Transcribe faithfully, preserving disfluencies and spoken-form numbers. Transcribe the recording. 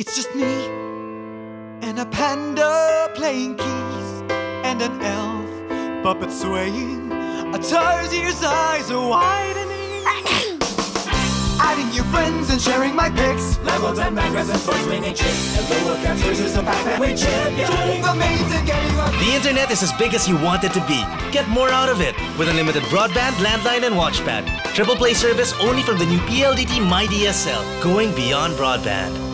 It's just me and a panda playing keys and an elf puppet swaying. A Tarzier's eyes are widening. Adding new friends and sharing my pics. Levels and macros and toys winning chicks. And the lookout versus a Pac-Man with champion. Joining the mains and getting up. The internet is as big as you want it to be. Get more out of it with unlimited broadband, landline, and watchpad. Triple play service only from the new P L D T MyDSL. Going beyond broadband.